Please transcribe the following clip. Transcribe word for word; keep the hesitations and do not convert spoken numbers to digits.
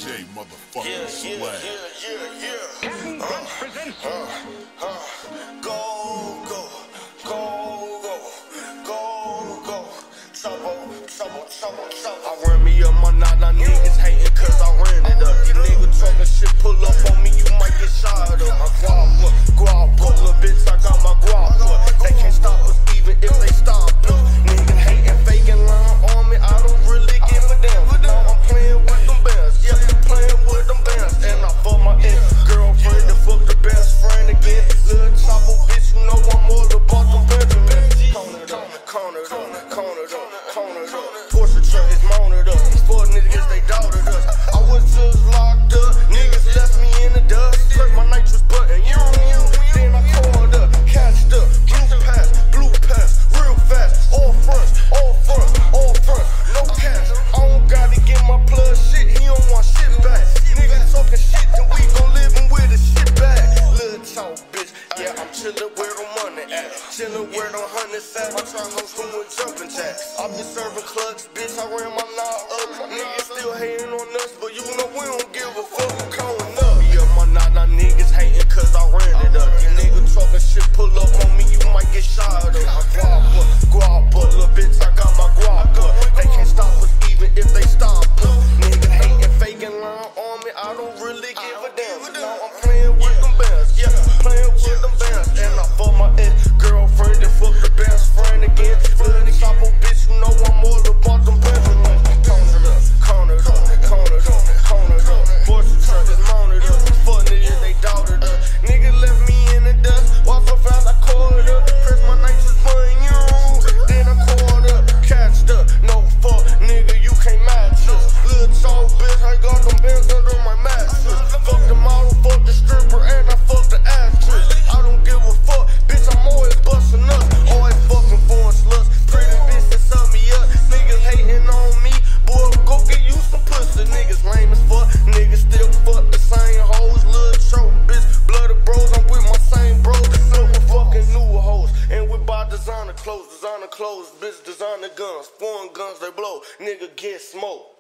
J motherfucking yeah, swag. Yeah, yeah, yeah, yeah. Uh, uh, uh, go, go, go, go, go, go. Trouble, trouble, trouble, trouble. I ran me up, my nana niggas hating cause I ran it up. These niggas talking shit, pull up on me, you might get shot up. My guapa, guapa, little bitch, I got my guapa. They can't stop us even if they stop us. Niggas hating, faking, lying on me, I don't really give a damn. But now I'm playing with them bands, yeah, playing with them bands. And I fuck my ex-girlfriend and fuck the best friend again. Little chopper bitch, you know I'm all about them Benjamins. Cornered up, cornered up, cornered up, cornered up. Porsche truck is mounted up. These four niggas, they doubted us. I was just locked up, niggas left me in the dust. Press my nitrous button, you you. Then I called up, catched up, blue pass, blue pass, real fast. All fronts, all fronts, all fronts, no cash. I don't gotta get my plug shit, he don't want shit back. Niggas talking shit, then we gon' live with a shit bag. Little talk, bitch, yeah, I'm chillin' where the money at. Chillin' where the hundreds at. My trap house doing jumping jacks. I been serving clucks, bitch, I ran my knob up. Niggas still hating on us, but you know we don't give a fuck. I'm counting up. Yeah, my nana niggas hating cause I ran it up. These niggas talking shit, pull up on me, you might get shot up. My guapa, guapa, little bitch, I got my guapa. They can't stop us even if they stop us. Niggas hating, faking, lying on me, I don't really give a damn. Now I'm playing with them bands, yeah, playing with them bands. And I fuck my ex-girlfriend and fuck the best friend again. Little chopper bitch, you know I'm all about them Benjamins. Cornered up, cornered up, cornered up, cornered up. Porsche truck is mounted up. Fuck niggas, they doubted us. Nigga left me in the dust. Walk so fast, I caught up. Press my nitrous button, you. Then I caught up, catched up. No fuck, nigga, you can't match us. Little tall bitch, I got them bands under my mattress. Fuck the model, fuck the stripper, and I fuck the actress. I don't give a fuck, bitch, I'm always busting up. Always fucking foreign sluts. Pretty bitch that sub me up. Niggas hating on me. Boy, go get you some pussy. Niggas lame as fuck. Niggas still fuck the same hoes. Little trophy bitch. Bloody bros, I'm with my same bros. Look, we fucking new hoes. And we buy designer clothes. Designer clothes, bitch, designer guns. Foreign guns, they blow. Nigga get smoked.